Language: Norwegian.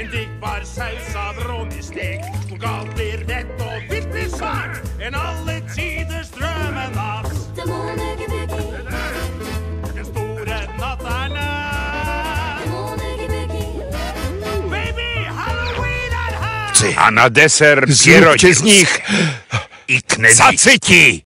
En diggbar saus av rånistek. Hvor galt blir rett og vilt blir svart. En alle tiders drømmenatt. Den store natt er nær. Baby, Halloween er her! A na deser pierogi z nich i knedlíky.